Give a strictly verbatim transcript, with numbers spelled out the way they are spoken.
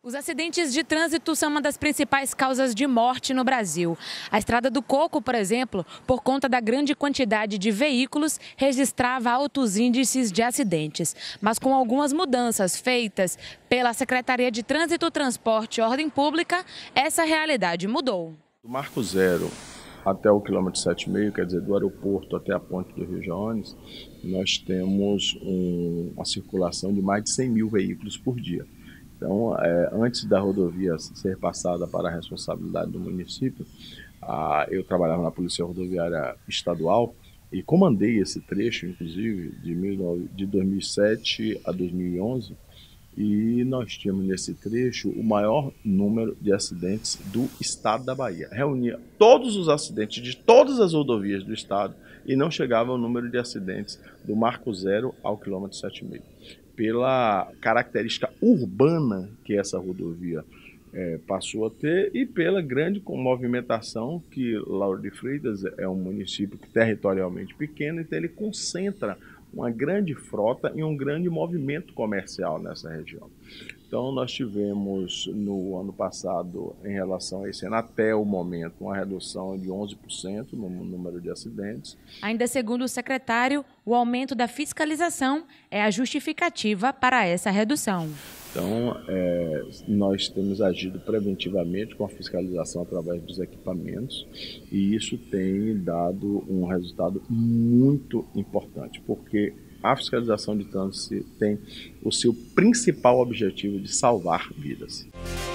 Os acidentes de trânsito são uma das principais causas de morte no Brasil. A Estrada do Coco, por exemplo, por conta da grande quantidade de veículos, registrava altos índices de acidentes. Mas com algumas mudanças feitas pela Secretaria de Trânsito, Transporte e Ordem Pública, essa realidade mudou. Do Marco Zero até o quilômetro sete vírgula cinco, quer dizer, do aeroporto até a ponte do Rio Janes, nós temos um, uma circulação de mais de cem mil veículos por dia. Então, é, antes da rodovia ser passada para a responsabilidade do município, ah, eu trabalhava na Polícia Rodoviária Estadual e comandei esse trecho, inclusive, de, mil, de dois mil e sete a dois mil e onze, e nós tínhamos nesse trecho o maior número de acidentes do estado da Bahia. Reunia todos os acidentes de todas as rodovias do estado e não chegava ao número de acidentes do Marco Zero ao quilômetro sete vírgula cinco. Pela característica urbana que essa rodovia é, passou a ter e pela grande movimentação que Lauro de Freitas é um município territorialmente pequeno, então ele concentra uma grande frota e um grande movimento comercial nessa região. Então nós tivemos no ano passado, em relação a esse ano, até o momento, uma redução de onze por cento no número de acidentes. Ainda segundo o secretário, o aumento da fiscalização é a justificativa para essa redução. Então, é, nós temos agido preventivamente com a fiscalização através dos equipamentos e isso tem dado um resultado muito importante, porque a fiscalização de trânsito tem o seu principal objetivo de salvar vidas.